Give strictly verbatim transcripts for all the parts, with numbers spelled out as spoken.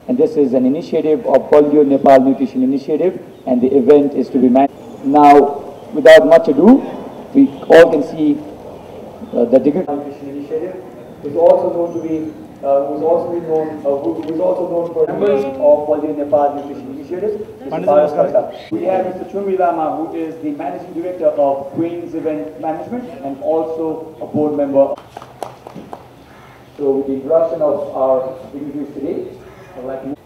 and this is an initiative of Balio Nepal Nutrition Initiative, and the event is to be managed. Now, without much ado, we all can see uh, the Digit Nutrition Initiative is also known to be, uh, who is also be known, uh, who, who is also known for members of Balio Nepal Nutrition Initiative. We have Mister Chumi Lama, who is the Managing Director of Queen's Event Management and also a board member. So, with the introduction of our dignitaries today, I would like to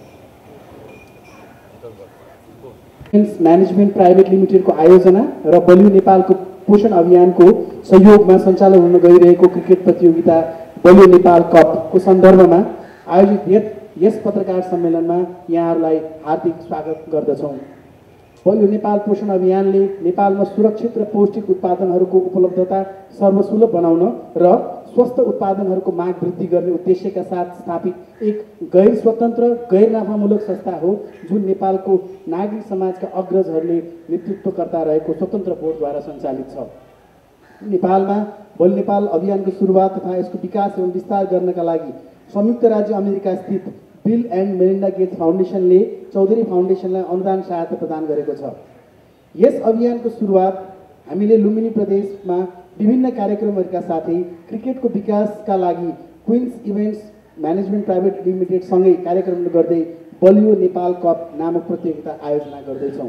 Queens management private limited को आयोजना र बलियो नेपाल को पोषण अभियान को सहयोग में सञ्चालन हुन गइरहेको क्रिकेट प्रतियोगिता बलियो नेपाल कप को संदर्भ में आयोजित यस पत्रकार सम्मेलन में यहाँहरूलाई हार्दिक स्वागत गर्दछौं। बलियो नेपाल पोषण अभियानले नेपालमा सुरक्षित र पौष्टिक उत्पादनहरूको उपलब्धता सर्वसुलभ बनाउन र स्वस्थ उत्पादनहरूको माग वृद्धि गर्ने उद्देश्यका साथ स्थापित एक गैर स्वतन्त्र गैर नाफामूलक संस्था हो, जुन नेपालको नागरिक समाजका अग्रजहरूले नेतृत्वकर्ता रहेको स्वतन्त्र बोर्डद्वारा सञ्चालित छ। नेपालमा बलियो नेपाल अभियानको सुरुवात तथा यसको विकास एवं विस्तार गर्नका लागि संयुक्त राज्य अमेरिका स्थित बिल एन्ड मेलिन्डा गेट्स फाउन्डेसनले चौधरी फाउन्डेसनलाई अनुदान सहायता प्रदान गरेको छ। यस अभियानको सुरुवात हामीले लुम्बिनी प्रदेशमा विभिन्न कार्यक्रमहरूका साथै क्रिकेटको विकासका लागि Queens events management private limited सँगै कार्यक्रम गर्दै बलियो नेपाल कप नामक प्रतियोगिता आयोजना गर्दैछौँ।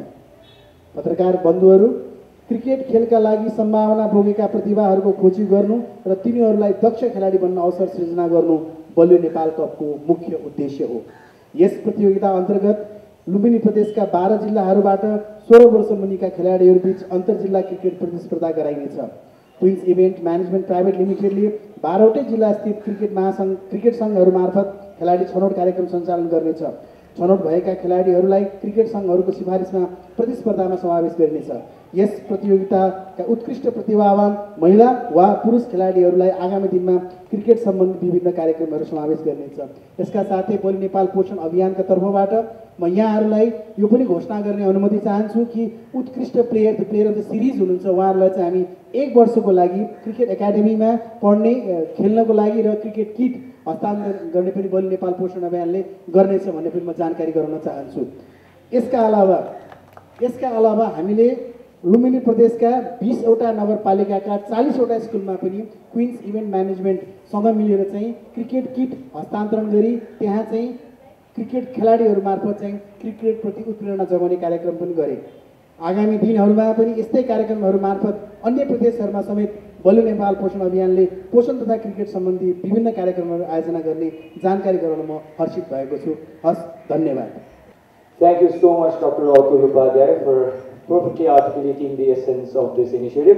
पत्रकार बन्धुहरू, क्रिकेट खेलका लागि सम्भावना बोकेका प्रतिभाहरूको खोजी गर्नु र तिनीहरूलाई दक्ष खेलाडी बन्न अवसर सृजना गर्नु बलियो नेपाल कपको मुख्य उद्देश्य हो। यस प्रतियोगिता अन्तर्गत लुम्बिनी प्रदेशका बाह्र जिल्लाहरूबाट सोह्र वर्ष मुनिका खेलाडीहरूबीच अन्तर्जिल्ला क्रिकेट प्रतिस्पर्धा गराइनेछ। क्वीन्स इभेन्ट म्यानेजमेन्ट प्राइवेट लिमिटेडले बाह्रवटै जिल्ला स्थित क्रिकेट महासङ्घ क्रिकेट सङ्घहरू मार्फत खेलाडी छनौट कार्यक्रम सञ्चालन गर्नेछ। छनौट भएका खेलाडीहरूलाई क्रिकेट सङ्घहरूको सिफारिसमा प्रतिस्पर्धामा समावेश गरिनेछ। यस प्रतियोगिताका उत्कृष्ट प्रतिभावान महिला वा पुरुष खेलाडीहरूलाई आगामी दिनमा क्रिकेट सम्बन्धी विभिन्न कार्यक्रमहरू समावेश गरिनेछ। यसका साथै बलियो नेपाल पोषण अभियानका तर्फबाट म यहाँहरूलाई यो पनि घोषणा गर्ने अनुमति चाहन्छु कि उत्कृष्ट player the player of the series हुनुहुन्छ उहाँहरूलाई चाहिँ हामी एक वर्षको लागि क्रिकेट एकाडेमीमा पढ्ने खेल्नको लागि र क्रिकेट किट हस्तान्तरण गर्ने पनि बलियो नेपाल पोषण अभियानले गर्नेछ भन्ने पनि म जानकारी गराउन चाहन्छु। यसका अलावा यसका अलावा हामीले लुम्बिनी प्रदेशका बीसवटा नगरपालिकाका चालीसवटा स्कुलमा पनि क्वीन्स इभेन्ट म्यानेजमेन्टसँग मिलेर चाहिँ क्रिकेट किट हस्तान्तरण गरी त्यहाँ चाहिँ क्रिकेट खेलाडीहरू मार्फत चाहिँ क्रिकेटप्रति उत्प्रेरणा जगाउने कार्यक्रम पनि गरे। आगामी दिनहरूमा पनि यस्तै कार्यक्रमहरू मार्फत अन्य प्रदेशहरूमा समेत बलियो नेपाल पोषण अभियानले पोषण तथा क्रिकेट सम्बन्धी विभिन्न कार्यक्रमहरू आयोजना गर्ने जानकारी गराउन म हर्षित भएको छु। हस्, धन्यवाद। Thank you so much, Doctor Atul Upadhyay, for perfectly articulating the essence of this initiative.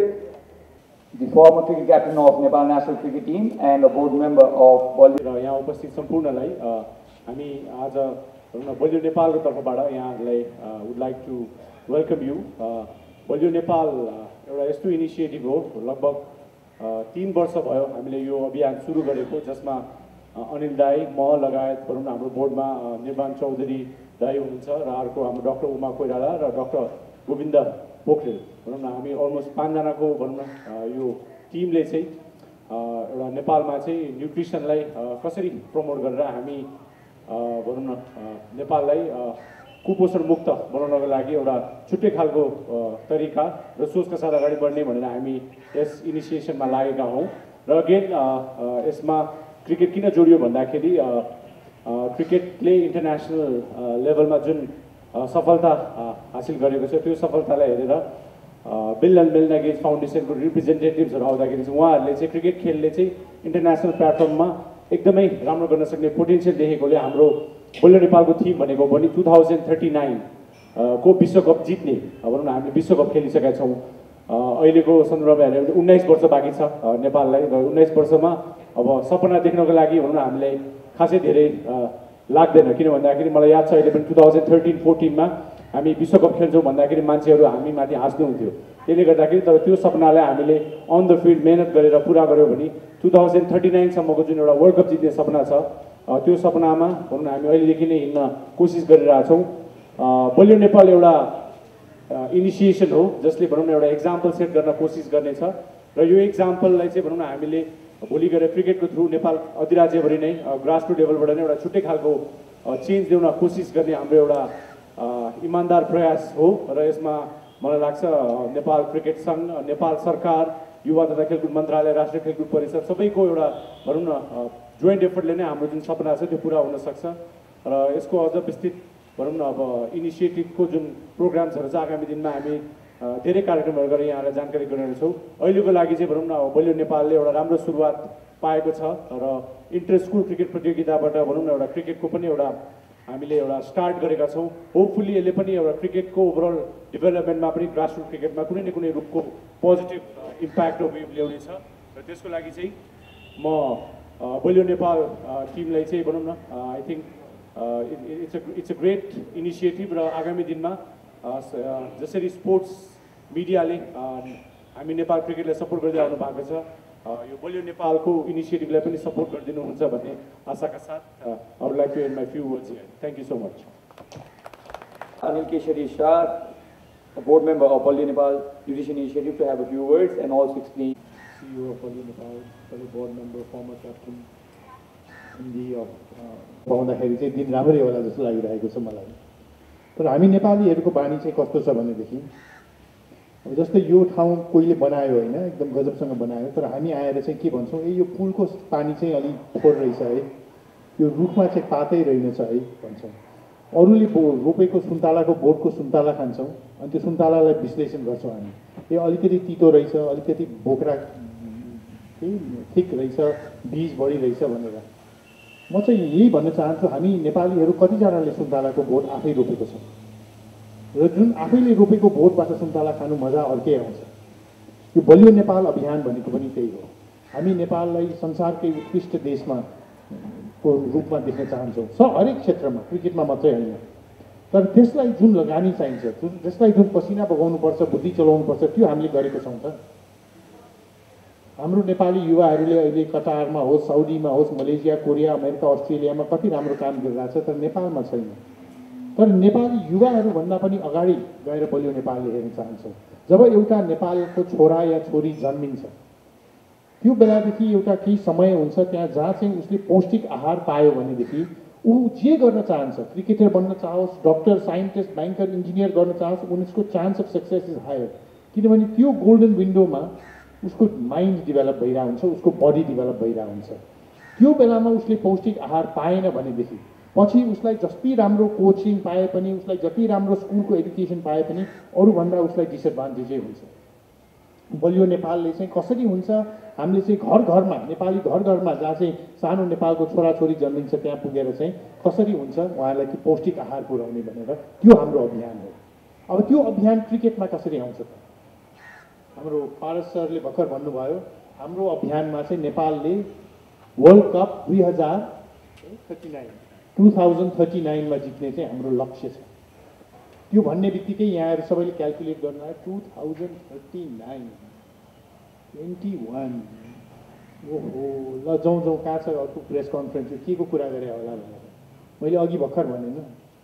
The former cricket captain of Nepal national cricket team and a board member of Balio. यहाँ उपस्थित सम्पूर्णलाई हामी आज बलियो नेपालको तर्फबाट यहाँहरूलाई would like to welcome you. बलियो नेपाल एउटा यस्तो इनिसिएटिभ हो, लगभग तीन वर्ष भयो हामीले यो अभियान सुरु गरेको, जसमा अनिल दाई, म लगायत भनौँ न हाम्रो बोर्डमा निर्माण चौधरी दाई हुनुहुन्छ र अर्को हाम्रो डाक्टर उमा कोइराला र डाक्टर गोविन्द पोखरेल, भनौँ न हामी अलमोस्ट पाँचजनाको भनौँ न यो टिमले चाहिँ एउटा नेपालमा चाहिँ न्युट्रिसनलाई कसरी प्रमोट गरेर हामी भनौँ न नेपाललाई कुपोषण मुक्त बनाउनको लागि एउटा छुट्टै खालको तरिका र सोचका साथ अगाडि बढ्ने भनेर हामी यस इनिसिएसनमा लागेका हौँ। र अगेन यसमा क्रिकेट किन जोडियो भन्दाखेरि क्रिकेटले इन्टरनेसनल लेभलमा जुन सफलता हासिल गरेको छ, त्यो सफलतालाई हेरेर बिल एन्ड मेलिन्डा गेट्स फाउन्डेसनको रिप्रेजेन्टेटिभ्सहरू आउँदाखेरि चाहिँ उहाँहरूले चाहिँ क्रिकेट खेलले चाहिँ इन्टरनेसनल प्लेटफर्ममा एकदमै राम्रो गर्न सक्ने पोटेन्सियल देखेकोले हाम्रो बलियो नेपालको थिम भनेको पनि टु थाउजन्ड थर्टी नाइन को विश्वकप जित्ने, भनौँ न हामीले विश्वकप खेलिसकेका छौँ। अहिलेको सन्दर्भमा हेऱ्यो भने उन्नाइस वर्ष बाँकी छ नेपाललाई, र उन्नाइस वर्षमा अब सपना देख्नको लागि भनौँ न हामीलाई खासै धेरै लाग्दैन। किन भन्दाखेरि मलाई याद छ अहिले पनि टु थाउजन्ड थर्टिन फोर्टिनमा हामी विश्वकप खेल्छौँ भन्दाखेरि मान्छेहरू हामी माथि हाँस्नुहुन्थ्यो। त्यसले गर्दाखेरि तर त्यो सपनालाई हामीले अन द फिल्ड मेहनत गरेर पुरा गऱ्यौँ भने टु थाउजन्ड थर्टी नाइनसम्मको जुन एउटा वर्ल्ड कप जित्ने सपना छ, त्यो सपनामा भनौँ न हामी अहिलेदेखि नै हिँड्न कोसिस गरिरहेछौँ। बलियो नेपाल एउटा इनिसिएसन हो जसले भनौँ न एउटा एक्जाम्पल सेट गर्न कोसिस गर्नेछ, र यो एक्जाम्पललाई चाहिँ भनौँ न हामीले भोलि गएर क्रिकेटको थ्रु नेपाल अधिराज्यभरि नै ग्रासरुट लेभलबाट नै एउटा छुट्टै खालको चेन्ज ल्याउन कोसिस गर्ने हाम्रो एउटा इमान्दार प्रयास हो र यसमा मलाई लाग्छ नेपाल क्रिकेट सङ्घ, नेपाल सरकार, युवा तथा खेलकुद मन्त्रालय, राष्ट्रिय खेलकुद परिषद सबैको एउटा भनौँ न जोइन्ट एफर्टले नै हाम्रो जुन सपना छ त्यो पुरा हुन सक्छ र यसको अझ विस्तृत भनौँ न अब इनिसिएटिभको जुन प्रोग्राम्सहरू छ आगामी दिनमा हामी धेरै कार्यक्रमहरू गरेर यहाँलाई जानकारी गराउनेछौँ। अहिलेको लागि चाहिँ भनौँ न अब बलियो नेपालले एउटा राम्रो सुरुवात पाएको छ र इन्टर स्कुल क्रिकेट प्रतियोगिताबाट भनौँ न एउटा क्रिकेटको पनि एउटा हामीले एउटा स्टार्ट गरेका छौँ। होपफुल्ली यसले पनि एउटा क्रिकेटको ओभरअल डेभलपमेन्टमा पनि ग्रासरुट क्रिकेटमा कुनै न कुनै रूपको पोजिटिभ इम्प्याक्ट ल्याउनेछ र त्यसको लागि चाहिँ म बलियो नेपाल टिमलाई चाहिँ भनौँ न I think it's a it's a great initiative र आगामी दिनमा जसरी स्पोर्ट्स मिडियाले हामी नेपाल क्रिकेटलाई सपोर्ट गर्दै आउनु भएको छ यो बलियो नेपालको इनिसिएटिभलाई पनि सपोर्ट गरिदिनुहुन्छ भन्ने आशाका साथ I would like to end my few words here. Thank you so much. Anil Keshari Shah, a board member of Balliyo Nepal Nutrition Initiative, to have a few words and also explain. C E O of Balliyo Nepal, fellow board member, former captain Hindi पाउँदाखेरि चाहिँ दिन राम्रै होला जस्तो लागिरहेको छ मलाई। तर हामी नेपालीहरूको बानी चाहिँ कस्तो छ भनेदेखि अब जस्तै यो ठाउँ कोहीले बनायो होइन, एकदम गजबसँग बनायो, तर हामी आएर चाहिँ के भन्छौँ, ए यो पुलको पानी चाहिँ अलिक फोहोर रहेछ है, यो रुखमा चाहिँ पातै रहेनछ है भन्छौँ। अरूले रोपेको सुन्तलाको बोटको सुन्तला खान्छौँ अनि त्यो सुन्तलालाई विश्लेषण गर्छौँ हामी, ए अलिकति तितो रहेछ, अलिकति बोक्रा ठिक रहेछ, बीज बढी रहेछ भनेर। म चाहिँ यही भन्न चाहन्छु, हामी नेपालीहरू कतिजनाले सुन्तलाको बोट आफै रोपेको छौँ र जुन आफैले रोपेको बोटबाट सुन्तला खानु मजा अर्कै आउँछ। यो बलियो नेपाल अभियान भनेको पनि त्यही हो। हामी नेपाललाई संसारकै उत्कृष्ट देशमा को रूपमा देख्न चाहन्छौँ, स हरेक क्षेत्रमा, क्रिकेटमा मात्रै होइन। तर त्यसलाई जुन लगानी चाहिन्छ, त्यसलाई जुन पसिना बगाउनुपर्छ, बुद्धि चलाउनुपर्छ, त्यो हामीले गरेको छौँ त। हाम्रो नेपाली युवाहरूले अहिले कतारमा होस्, साउदीमा होस्, मलेसिया, कोरिया, अमेरिका, अस्ट्रेलियामा कति राम्रो काम गरिरहेछ, तर नेपालमा छैन। तर नेपाली युवाहरूभन्दा पनि अगाडि गएर बलियो नेपालले हेर्न चाहन्छौँ। जब एउटा नेपालको छोरा या छोरी जन्मिन्छ, त्यो बेलादेखि एउटा केही समय हुन्छ त्यहाँ जहाँ चाहिँ उसले पौष्टिक आहार पायो भनेदेखि ऊ जे गर्न चाहन्छ, क्रिकेटर बन्न चाहोस्, डक्टर, साइन्टिस्ट, ब्याङ्कर, इन्जिनियर गर्न चाहोस्, उनीहरूको chance of success is higher. किनभने त्यो गोल्डन विन्डोमा उसको माइन्ड डेभलप भइरहेको हुन्छ, उसको बडी डेभलप भइरहेको हुन्छ। त्यो बेलामा उसले पौष्टिक आहार पाएन भनेदेखि पछि उसलाई जति राम्रो कोचिङ पाए पनि, उसलाई जति राम्रो स्कुलको एजुकेसन पाए पनि अरूभन्दा उसलाई डिसएडभान्टेजै हुन्छ। बलियो नेपालले चाहिँ कसरी हुन्छ, हामीले चाहिँ घर घरमा, नेपाली घर घरमा जहाँ चाहिँ सानो नेपालको छोराछोरी जन्मिन्छ त्यहाँ पुगेर चाहिँ कसरी हुन्छ उहाँलाई कि पौष्टिक आहार पुर्याउने भनेर त्यो हाम्रो अभियान हो। अब त्यो अभियान क्रिकेटमा कसरी आउँछ त? हाम्रो पारस सरले भर्खर भन्नुभयो, हाम्रो अभियानमा चाहिँ नेपालले वर्ल्ड कप दुई हजार thirty nine two thousand thirty नाइनमा जित्ने चाहिँ हाम्रो लक्ष्य छ। त्यो भन्ने बित्तिकै यहाँहरू सबैले क्यालकुलेट गर्नु आयो, two thousand thirty nine twenty one ओहो ल जाउँ जाउँ कहाँ छ अर्को प्रेस कन्फरेन्स, के को कुरा गरे होला भनेर मैले अघि भर्खर भनेन।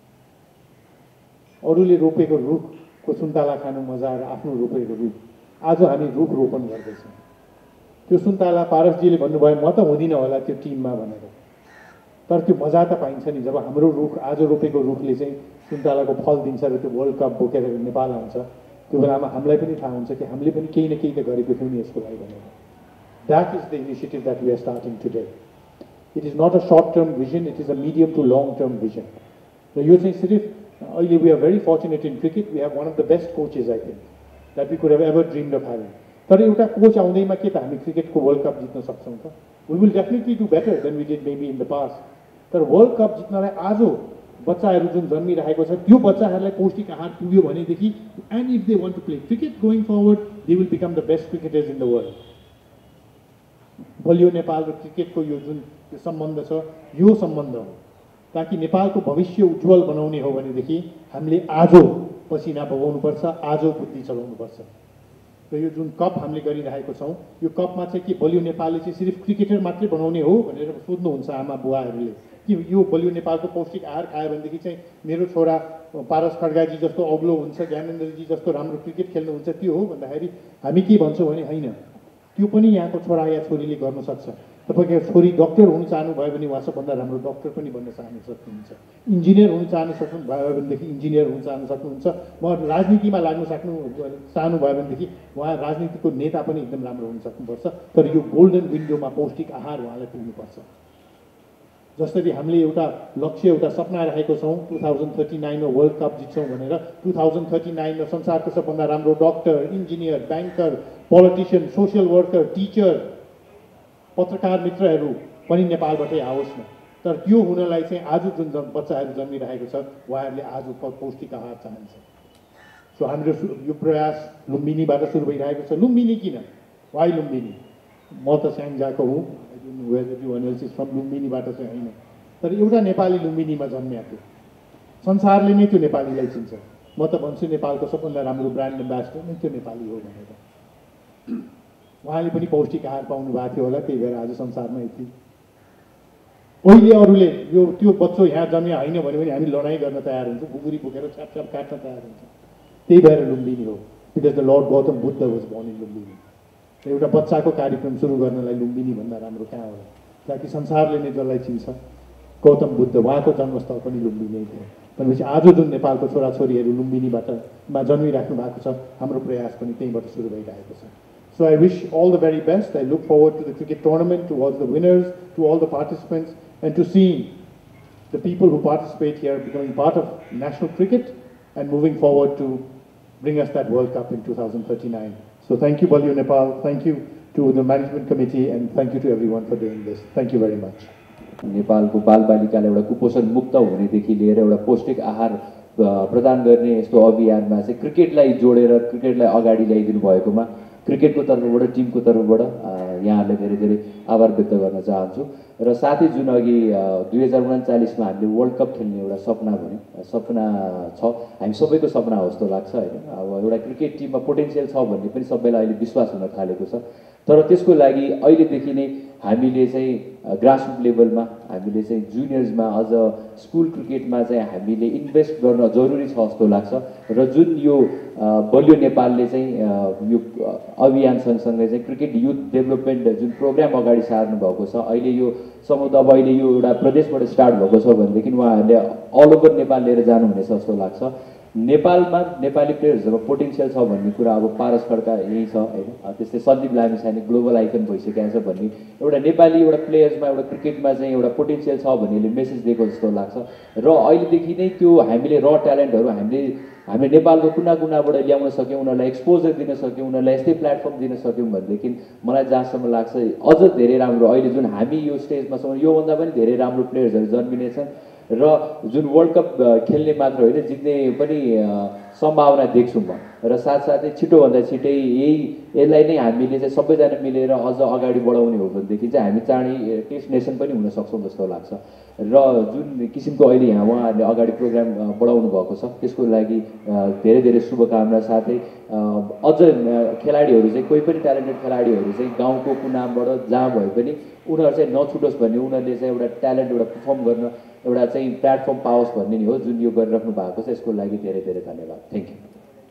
अरूले रोपेको रुखको सुन्तला खानु मजा आएर आफ्नो रोपेको रुख, आज हामी रुख रोपन गर्दैछौँ। त्यो सुन्तला पारसजीले भन्नुभयो म त हुँदिनँ होला त्यो टिममा भनेर, तर त्यो मजा त पाइन्छ नि जब हाम्रो रुख, आज रोपेको रुखले चाहिँ सुन्तलाको फल दिन्छ र त्यो वर्ल्ड कप बोकेर नेपाल आउँछ। त्यो बेलामा हामीलाई पनि थाहा हुन्छ कि हामीले पनि केही न केही त गरेको थियौँ नि यसको लागि भनेर। That is the initiative that we are starting today. It is not a short term vision, it is a medium to long term vision. र यो चाहिँ सिर्फ अहिले we are very fortunate in cricket, we have one of the best coaches I think that we could have ever dreamed of having. तर एउटा coach आउँदैमा के त हामी क्रिकेटको वर्ल्ड कप जित्न सक्छौँ त? We will definitely do better than we did maybe in the past. तर वर्ल्ड कप जित्नलाई आज बच्चाहरू जुन जन्मिरहेको छ त्यो बच्चाहरूलाई पौष्टिक आहार पुग्यो भनेदेखि, and if they want to play cricket going forward, they will become the best cricketers in the world. बलियो नेपाल र क्रिकेटको यो जुन यो सम्बन्ध छ, यो सम्बन्ध हो ताकि नेपालको भविष्य उज्जवल बनाउने हो भनेदेखि हामीले आज पसिना बगाउनुपर्छ, आज बुद्धि चलाउनुपर्छ। र यो जुन कप हामीले गरिरहेको छौँ, यो कपमा चाहिँ के बलियो नेपालले चाहिँ सिर्फ क्रिकेटर मात्रै बनाउने हो भनेर सोध्नुहुन्छ आमा बुवाहरूले कि यो बलियो नेपालको पौष्टिक आहार खायो भनेदेखि चाहिँ मेरो छोरा पारस खड्गाजी जस्तो अग्लो हुन्छ, ज्ञानेन्द्रजी जस्तो राम्रो क्रिकेट खेल्नुहुन्छ त्यो हो भन्दाखेरि हामी के भन्छौँ भने होइन, त्यो पनि यहाँको छोरा या छोरीले गर्न सक्छ। तपाईँको छोरी डक्टर हुन चाहनुभयो भने उहाँ सबभन्दा राम्रो डक्टर पनि बन्न चाहनु सक्नुहुन्छ, इन्जिनियर हुन चाहनु सक्नुभयो भनेदेखि इन्जिनियर हुन चाहनु सक्नुहुन्छ, म राजनीतिमा लाग्नु सक्नु चाहनुभयो भनेदेखि उहाँ राजनीतिको नेता पनि एकदम राम्रो हुन सक्नुपर्छ। तर यो गोल्डन विन्डोमा पौष्टिक आहार उहाँलाई पुग्नुपर्छ। जसरी हामीले एउटा लक्ष्य एउटा सपना राखेको छौँ टु थाउजन्ड थर्टी नाइनमा वर्ल्ड कप जित्छौँ भनेर, टु थाउजन्ड थर्टी नाइनमा संसारको सबभन्दा राम्रो doctor, engineer, banker, politician, social worker, teacher, पत्रकार मित्रहरू पनि नेपालबाटै आओस् न। तर त्यो हुनलाई चाहिँ आज जुन जन बच्चाहरू जन्मिरहेको छ उहाँहरूले आज पौष्टिक आहार चाहन्छ। सो हाम्रो यो प्रयास लुम्बिनीबाट सुरु भइरहेको छ। लुम्बिनी किन? वाइ लुम्बिनी? म त स्याङ्जाको हुँ, फ्रम लुम्बिनीबाट चाहिँ होइन, तर एउटा नेपाली लुम्बिनीमा जन्मिएको, संसारले नै त्यो नेपालीलाई चिन्छ। म त भन्छु नेपालको सबभन्दा राम्रो ब्रान्ड एम्बेसडर नै त्यो नेपाली हो भनेर। उहाँले पनि पौष्टिक आहार पाउनु भएको थियो होला, त्यही भएर आज संसारमा यति। पहिले अरूले यो त्यो बच्चो यहाँ जन्मिया होइन भन्यो भने हामी लडाइँ गर्न तयार हुन्छौँ, खुकुरी बोकेर छ्यापछ्याप काट्न तयार हुन्छौँ। त्यही भएर लुम्बिनी हो, because the lord Gautam Buddha was born in Lumbini. एउटा बच्चाको कार्यक्रम सुरु गर्नलाई लुम्बिनी भन्दा राम्रो कहाँ होला, ताकि संसारले नै जसलाई चिन्छ गौतम बुद्ध, उहाँको जन्मस्थल पनि लुम्बिनी थियो। भनेपछि आज जुन नेपालको छोराछोरीहरू लुम्बिनीबाट मा जन्मिराख्नु भएको छ, हाम्रो प्रयास पनि त्यहीँबाट सुरु भइरहेको छ। So I wish all the very best. I look forward to the cricket tournament, to all the winners, to all the participants, and to seeing the people who participate here becoming part of national cricket and moving forward to bring us that World Cup in two thousand thirty-nine. So thank you, Balliu Nepal. Thank you to the management committee, and thank you to everyone for doing this. Thank you very much. नेपालको बालबालिकालाई एउटा कुपोषण मुक्त हुनेदेखि लिएर एउटा पौष्टिक आहार प्रदान गर्ने यस्तो अभियानमा चाहिँ क्रिकेटलाई जोडेर क्रिकेटलाई अगाडि ल्याइदिनु भएकोमा क्रिकेटको तर्फबाट, टिमको तर्फबाट यहाँहरूलाई धेरै धेरै आभार व्यक्त गर्न चाहन्छु। र साथै जुन अघि दुई हजार उन्चालिसमा हामीले वर्ल्ड कप खेल्ने एउटा सपना भने सपना छ, हामी सबैको सपना हो जस्तो लाग्छ होइन। अब एउटा क्रिकेट टिममा पोटेन्सियल छ भन्ने पनि सबैलाई अहिले विश्वास हुन थालेको छ। तर त्यसको लागि अहिलेदेखि नै हामीले चाहिँ ग्रासरुट लेभलमा, हामीले चाहिँ जुनियर्समा, अझ स्कुल क्रिकेटमा चाहिँ हामीले इन्भेस्ट गर्न जरुरी छ जस्तो लाग्छ। र जुन यो बलियो नेपालले चाहिँ यो अभियान सँगसँगै चाहिँ क्रिकेट युथ डेभलपमेन्ट जुन प्रोग्राम अगाडि सार्नु भएको छ, अहिले यो सम्भवतः अब अहिले यो एउटा प्रदेशबाट स्टार्ट भएको छ भनेदेखि उहाँहरूले अल ओभर नेपाल लिएर जानुहुनेछ जस्तो लाग्छ। नेपालमा नेपाली प्लेयर्सहरूमा पोटेन्सियल छ भन्ने कुरा अब पारस खड्का यही छ होइन, त्यस्तै सन्दीप लामिछाने ग्लोबल आइकन भइसकेको छ भन्ने एउटा नेपाली एउटा प्लेयर्समा एउटा क्रिकेटमा चाहिँ एउटा पोटेन्सियल छ भन्नेले मेसेज दिएको जस्तो लाग्छ। र अहिलेदेखि नै त्यो हामीले र ट्यालेन्टहरू हामीले हामीले नेपालको कुना कुनाबाट ल्याउन सक्यौँ, उनीहरूलाई एक्सपोजर दिन सक्यौँ, उनीहरूलाई यस्तै प्लेटफर्म दिन सक्यौँ भनेदेखि मलाई जहाँसम्म लाग्छ अझ धेरै राम्रो अहिले जुन हामी यो स्टेजमा छौँ योभन्दा पनि धेरै राम्रो प्लेयर्सहरू जन्मिनेछन्। र जुन वर्ल्ड कप खेल्ने मात्र होइन, जित्ने पनि सम्भावना देख्छु म। र साथसाथै छिटोभन्दा छिटै यही यसलाई नै हामीले चाहिँ सबैजना मिलेर अझ अगाडि बढाउने हो भनेदेखि चाहिँ हामी चाँडै टेस्ट नेसन पनि हुन सक्छौँ जस्तो लाग्छ। र जुन किसिमको अहिले यहाँ उहाँहरूले अगाडि प्रोग्राम बढाउनु भएको छ त्यसको लागि धेरै धेरै शुभकामना। साथै अझ खेलाडीहरू चाहिँ कोही पनि ट्यालेन्टेड खेलाडीहरू चाहिँ गाउँको कुनाबाट जहाँ भए पनि उनीहरू चाहिँ नछुटोस् भन्ने, उनीहरूले चाहिँ एउटा ट्यालेन्ट एउटा पर्फर्म गर्न एउटा चाहिँ प्लेटफर्म पाओस् भन्ने नि हो जुन यो गरिराख्नु भएको छ। यसको लागि धेरै धेरै धन्यवाद। Thank you.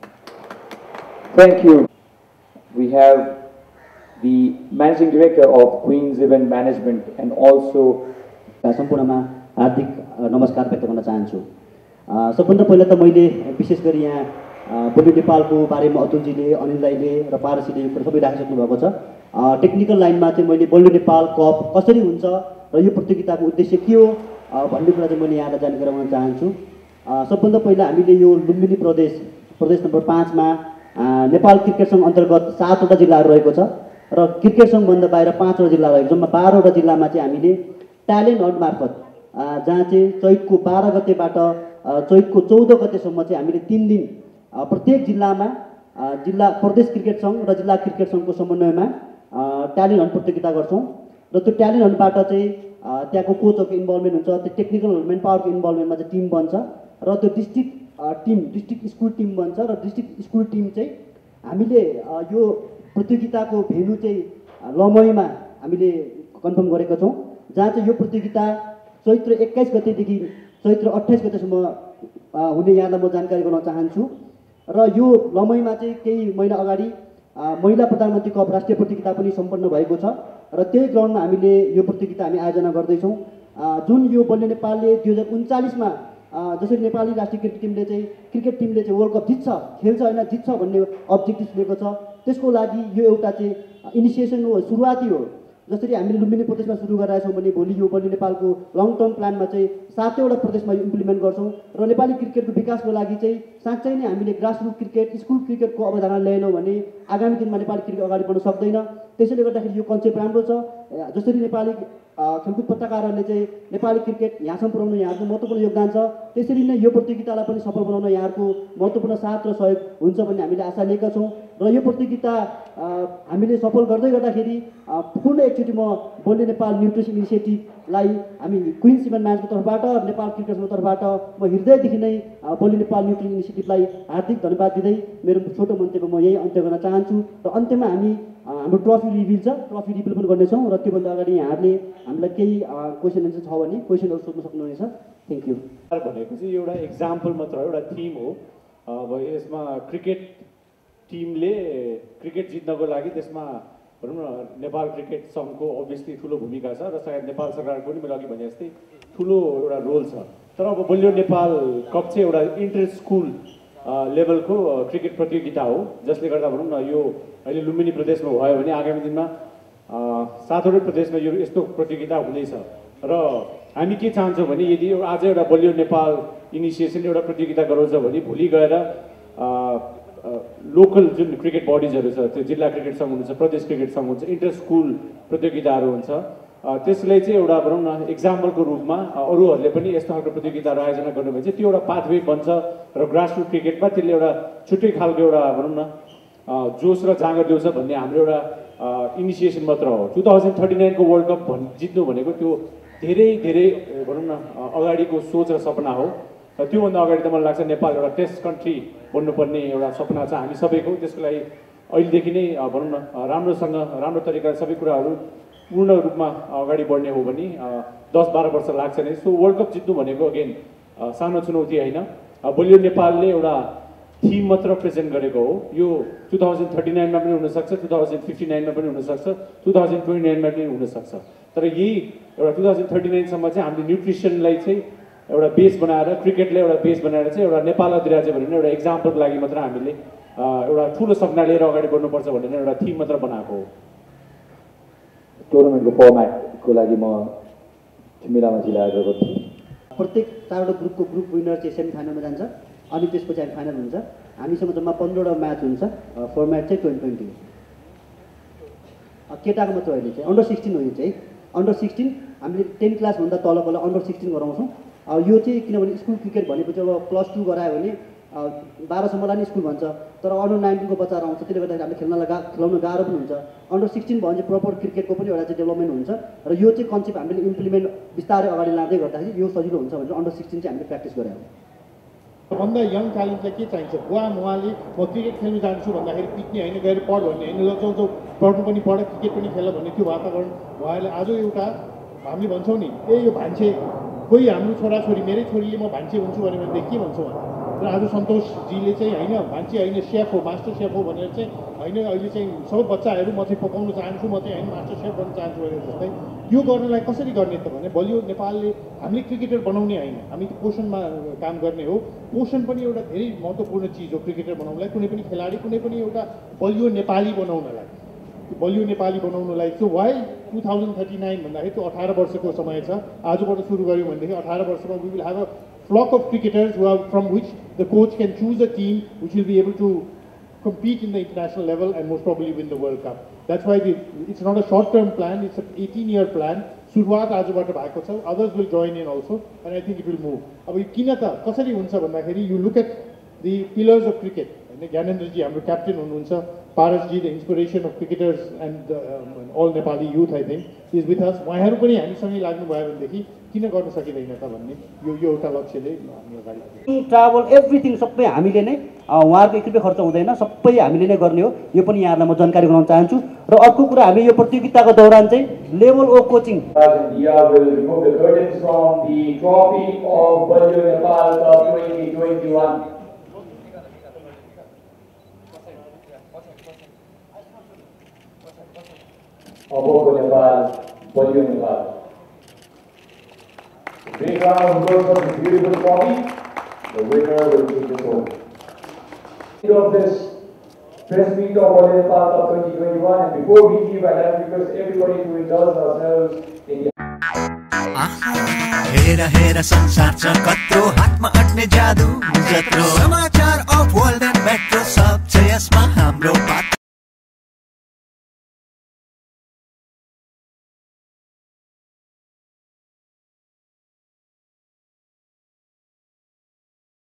Thank you. We have the Managing Director of Queen's Event Management and also सम्पूर्णमा हार्दिक नमस्कार व्यक्त गर्न चाहन्छु। सबभन्दा पहिला त मैले विशेष गरी यहाँ बलियो नेपालको बारेमा अतुलजीले, अनिल दाईले र पारसीले यो सबै राखिसक्नु भएको छ। टेक्निकल लाइनमा चाहिँ मैले बलियो नेपाल कप कसरी हुन्छ र यो प्रतियोगिताको उद्देश्य के हो भन्ने कुरा चाहिँ मैले यहाँलाई जानकारी गराउन चाहन्छु। सबभन्दा पहिला हामीले यो लुम्बिनी प्रदेश प्रदेश नम्बर पाँचमा नेपाल क्रिकेट सङ्घ अन्तर्गत सातवटा जिल्लाहरू रहेको छ र क्रिकेट सङ्घभन्दा बाहिर पाँचवटा जिल्ला रहेको, जम्मा बाह्रवटा जिल्लामा चाहिँ हामीले ट्यालेन्ट हन्ट मार्फत जहाँ चाहिँ चैतको बाह्र गतेबाट चैतको चौध गतेसम्म चाहिँ हामीले तिन दिन प्रत्येक जिल्लामा जिल्ला प्रदेश क्रिकेट सङ्घ र जिल्ला क्रिकेट सङ्घको समन्वयमा ट्यालेन्ट हन्ट प्रतियोगिता गर्छौँ। र त्यो ट्यालेन्ट हन्टबाट चाहिँ त्यहाँको कोचहरूको इन्भल्भमेन्ट हुन्छ, त्यो टेक्निकल मेन पावरको इन्भल्भमेन्टमा चाहिँ टिम बन्छ र त्यो district team district school team बन्छ र डिस्ट्रिक्ट स्कुल टिम चाहिँ हामीले यो प्रतियोगिताको भेन्यू चाहिँ लमईमा हामीले कन्फर्म गरेका छौँ, जहाँ चाहिँ यो प्रतियोगिता चैत्र एक्काइस गतेदेखि चैत्र अट्ठाइस गतेसम्म हुने यहाँलाई म जानकारी गराउन चाहन्छु। र यो लमईमा चाहिँ केही महिना अगाडि महिला प्रधानमन्त्री कप राष्ट्रिय प्रतियोगिता पनि सम्पन्न भएको छ र त्यही ग्राउन्डमा हामीले यो प्रतियोगिता हामी आयोजना गर्दैछौँ। जुन यो बलियो नेपालले दुई हजार उन्चालिसमा जसरी नेपाली राष्ट्रिय क्रिकेट टिमले चाहिँ क्रिकेट टिमले चाहिँ वर्ल्ड कप जित्छ, खेल्छ होइन जित्छ भन्ने अब्जेक्टिभ लिएको छ, त्यसको लागि यो एउटा चाहिँ इनिसिएसन हो, सुरुवाती हो। जसरी हामीले लुम्बिनी प्रदेशमा सुरु गरेका छौँ भने भोलि यो बलियो नेपालको लङ टर्म प्लानमा चाहिँ सातैवटा प्रदेशमा यो इम्प्लिमेन्ट गर्छौँ र नेपाली क्रिकेटको विकासको लागि चाहिँ साँच्चै नै हामीले ग्रासरुट क्रिकेट, स्कुल क्रिकेटको अवधारणा ल्याएनौँ भने आगामी दिनमा नेपाली क्रिकेट अगाडि बढ्न सक्दैन। त्यसैले गर्दाखेरि यो कन्सेप्ट राम्रो छ। जसरी नेपाली खेलकुद पत्रकारहरूले चाहिँ नेपाली क्रिकेट यहाँसम्म पुर्याउनु यहाँको महत्त्वपूर्ण योगदान छ, त्यसरी नै यो प्रतियोगितालाई पनि सफल बनाउन यहाँको महत्त्वपूर्ण साथ र सहयोग हुन्छ भन्ने हामीले आशा लिएका छौँ। र यो प्रतियोगिता हामीले सफल गर्दै गर्दाखेरि पूर्ण एकचोटि म बलियो नेपाल न्युट्रिसन इनिसिएटिभलाई हामी क्विन्स इभेन्ट म्याचको तर्फबाट, नेपाल क्रिकेटको तर्फबाट म हृदयदेखि नै बलियो नेपाल न्युट्रिसन इनिसिएटिभलाई हार्दिक धन्यवाद दिँदै मेरो छोटो मन्तव्य म यही अन्त्य गर्न चाहन्छु। र अन्त्यमा हामी हाम्रो ट्रफी रिभिल छ, ट्रफी रिभिल पनि गर्नेछौँ र त्योभन्दा अगाडि यहाँहरूले हामीलाई केही क्वेसन एन्सर छ भने क्वेसनहरू सोध्न सक्नुहुनेछ। Thank you. भनेको चाहिँ एउटा इक्जाम्पल मात्र हो, एउटा थिम हो। अब यसमा क्रिकेट टिमले क्रिकेट जित्नको लागि त्यसमा भनौँ न नेपाल क्रिकेट सङ्घको अभियसली ठुलो भूमिका छ र सायद नेपाल सरकारको पनि मैले अघि भने जस्तै ठुलो एउटा रोल छ। तर अब बलियो नेपाल कप चाहिँ एउटा इन्टर स्कुल लेभलको क्रिकेट प्रतियोगिता हो, जसले गर्दा भनौँ न यो अहिले लुम्बिनी प्रदेशमा भयो भने आगामी दिनमा सातवटै प्रदेशमा यो यस्तो प्रतियोगिता हुँदैछ। र हामी के चाहन्छौँ भने यदि आज एउटा बलियो नेपाल इनिसिएसन एउटा प्रतियोगिता गराउँछ भने भोलि गएर लोकल जुन क्रिकेट बडिजहरू छ, त्यो जिल्ला क्रिकेट सङ्घ हुन्छ, प्रदेश क्रिकेट सङ्घ हुन्छ, इन्टर स्कुल प्रतियोगिताहरू हुन्छ, त्यसलाई चाहिँ एउटा भनौँ न इक्जाम्पलको रूपमा अरूहरूले पनि यस्तो खालको प्रतियोगिताहरू आयोजना गर्नु भने चाहिँ त्यो एउटा पाथवे बन्छ र ग्रासरुट क्रिकेटमा त्यसले एउटा छुट्टै खालको एउटा भनौँ न जोस र जाँगर ल्याउँछ भन्ने हाम्रो एउटा इनिसिएसन मात्र हो। टु थाउजन्ड थर्टी नाइनको वर्ल्ड कप भन् जित्नु भनेको त्यो धेरै धेरै भनौँ न अगाडिको सोच र सपना हो। र त्योभन्दा अगाडि त मलाई लाग्छ नेपाल एउटा टेस्ट कन्ट्री बन्नुपर्ने एउटा सपना छ हामी सबैको। त्यसको लागि अहिलेदेखि नै भनौँ न राम्रोसँग राम्रो तरिकाले सबै कुराहरू पूर्ण रूपमा अगाडि बढ्ने हो भने दस बाह्र वर्ष लाग्छ नै। सो वर्ल्ड कप जित्नु भनेको अगेन सानो चुनौती होइन। बलियो नेपालले एउटा थिम मात्र प्रेजेन्ट गरेको हो। यो टु थाउजन्ड थर्टी नाइनमा पनि हुनसक्छ, टु थाउजन्ड फिफ्टी नाइनमा पनि हुनसक्छ, टु थाउजन्ड ट्वेन्टी नाइनमा पनि हुनसक्छ। तर यही एउटा टु थाउजन्ड थर्टी नाइनसम्म चाहिँ हामीले न्युट्रिसनलाई चाहिँ एउटा बेस बनाएर, क्रिकेटलाई एउटा बेस बनाएर चाहिँ एउटा नेपाल अधिराज्य भनेर एउटा इक्जाम्पलको लागि मात्र हामीले एउटा ठुलो सपना लिएर अगाडि बढ्नुपर्छ भनेर एउटा थिम मात्र बनाएको हो। टुर्नामेन्टको फर्मेटको लागि म छिमिलामा जिल्लाको गर्छु। प्रत्येक चारवटा ग्रुपको ग्रुप विनर चाहिँ सेमी फाइनलमा जान्छ, अनि त्यसपछि हामी फाइनल हुन्छ। हामीसँग जम्मा पन्ध्रवटा म्याच हुन्छ। फर्मेट चाहिँ ट्वेन्टी ट्वेन्टी केटाको मात्र अहिले चाहिँ अन्डर सिक्सटिन हो। यो चाहिँ अन्डर सिक्सटिन हामीले टेन क्लासभन्दा तलकोलाई अन्डर सिक्सटिन गराउँछौँ। यो चाहिँ किनभने स्कुल क्रिकेट भनेपछि अब प्लस टू गरायो भने बाह्रसम्मलाई नै स्कुल भन्छ, तर अन्डर नाइन्टिनको बच्चाहरू आउँछ, त्यसले गर्दाखेरि हामीले खेल्नलाई गा खेलाउन गाह्रो पनि हुन्छ। अन्डर सिक्सटिन भयो भने चाहिँ प्रपर क्रिकेटको पनि एउटा चाहिँ डेभलपमेन्ट हुन्छ र यो चाहिँ कन्सेप्ट हामीले इम्प्लिमेन्ट बिस्तारै अगाडि लाँदै गर्दाखेरि यो सजिलो हुन्छ भनेर अन्डर सिक्सटिन चाहिँ हामीले प्र्याक्टिस गरायौँ। भन्दा यङ ट्यालेन्टलाई के चाहिन्छ? बुवा उहाँले म क्रिकेट खेल्नु जान्छु भन्दाखेरि पिट्ने होइन, गएर पढ भन्ने होइन, लजाउँ जाउँ पढ्नु पनि पढ, क्रिकेट पनि खेल भन्ने त्यो वातावरण उहाँले आज एउटा हामीले भन्छौँ नि ए यो भान्से कोही हाम्रो छोराछोरी मेरै छोरीले म भान्से हुन्छु भन्यो भनेदेखि के भन्छौँ उहाँ। र आज सन्तोषजीले चाहिँ होइन भान्से होइन सेफ हो, मास्टर सेफ हो भनेर चाहिँ होइन अहिले चाहिँ सबै बच्चाहरू म चाहिँ पकाउनु चाहन्छु, म चाहिँ होइन मास्टर सेफ बन्न चाहन्छु भनेर जस्तै यो गर्नलाई कसरी गर्ने त भने बलियो नेपालले हामीले क्रिकेटर बनाउने होइन, हामी पोषणमा काम गर्ने हो। पोषण पनि एउटा धेरै महत्त्वपूर्ण चिज हो क्रिकेटर बनाउनलाई, कुनै पनि खेलाडी कुनै पनि एउटा बलियो नेपाली बनाउनलाई, बलियो नेपाली बनाउनलाई। So why two thousand thirty nine भन्दाखेरि त्यो अठार वर्षको समय छ। आजबाट सुरु गऱ्यौँ भनेदेखि अठार वर्षमा we will have a flock of cricketers who are from which the coach can choose a team which will be able to compete in the international level and most probably win the World Cup. That's why the, it's not a short-term plan, it's an eighteen-year plan. सुरुवात आजबाट भएको छ, others will join in also and I think it will move. अब यो किन त कसरी हुन्छ भन्दाखेरि you look at the pillars of cricket. होइन ज्ञानेन्द्रजी हाम्रो क्याप्टेन हुनुहुन्छ, पारसजी the inspiration of cricketers and uh, all Nepali youth I think is with us. उहाँहरू पनि हामीसँगै लाग्नु भयो भनेदेखि किन गर्न सकिँदैन त भन्ने यो यो एउटा लक्ष्यले हामी अगाडि ट्राभल एभ्रिथिङ सबै हामीले नै उहाँहरूको एक रुपियाँ खर्च हुँदैन, सबै हामीले नै गर्ने हो। यो पनि यहाँहरूलाई म जानकारी गराउन चाहन्छु। र अर्को कुरा हामी यो प्रतियोगिताको दौरान चाहिँ level o coaching Opoco Nepal, Bolio Nepal. Big round of applause for the beautiful coffee. The winner will take this home. Of this press meet of Bolio Nepal Cup twenty twenty-one, and before we leave, I'd like to request everybody to indulge ourselves in the हेर हेर संसार छ कत्रो हातमा अट्ने जादु जत्रो समाचार अफ वर्ल्ड एन्ड मेट्रो सब छ यसमा हाम्रो